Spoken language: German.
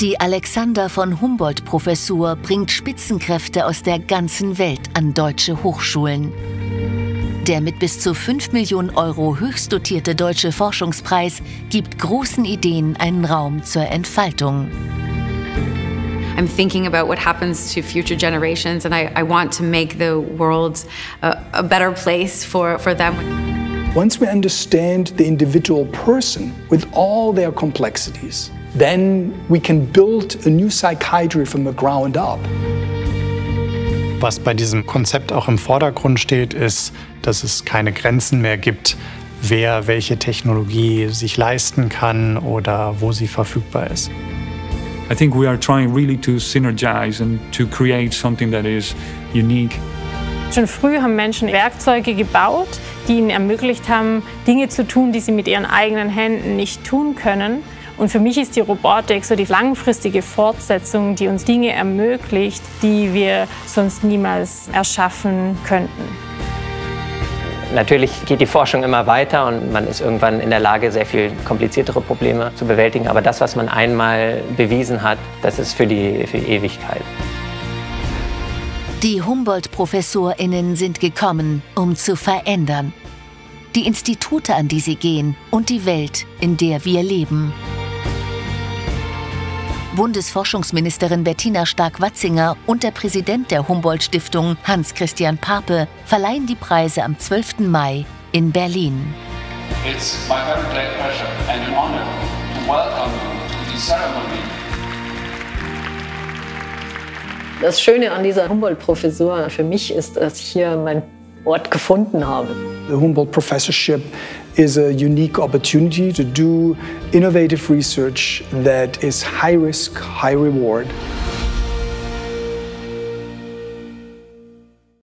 Die Alexander von Humboldt-Professur bringt Spitzenkräfte aus der ganzen Welt an deutsche Hochschulen. Der mit bis zu 5 Millionen Euro höchst dotierte Deutsche Forschungspreis gibt großen Ideen einen Raum zur Entfaltung. I'm thinking about what happens to future generations, and I want to make the world a better place for them. Once we understand the individual person with all their complexities, then we can build a new psychiatry from the ground up. Was bei diesem Konzept auch im Vordergrund steht, ist, dass es keine Grenzen mehr gibt, wer welche Technologie sich leisten kann oder wo sie verfügbar ist. I think we are trying really to synergize and to create something that is unique. Schon früh haben Menschen Werkzeuge gebaut, die ihnen ermöglicht haben, Dinge zu tun, die sie mit ihren eigenen Händen nicht tun können. Und für mich ist die Robotik so die langfristige Fortsetzung, die uns Dinge ermöglicht, die wir sonst niemals erschaffen könnten. Natürlich geht die Forschung immer weiter und man ist irgendwann in der Lage, sehr viel kompliziertere Probleme zu bewältigen. Aber das, was man einmal bewiesen hat, das ist für die Ewigkeit. Die Humboldt-ProfessorInnen sind gekommen, um zu verändern. Die Institute, an die sie gehen, und die Welt, in der wir leben. Bundesforschungsministerin Bettina Stark-Watzinger und der Präsident der Humboldt-Stiftung, Hans-Christian Pape, verleihen die Preise am 12. Mai in Berlin. It's my very great pleasure and an honor to welcome you to the ceremony. Das Schöne an dieser Humboldt-Professur für mich ist, dass ich hier meinen Ort gefunden habe. The Humboldt Professorship is a unique opportunity to do innovative research that is high risk, high reward.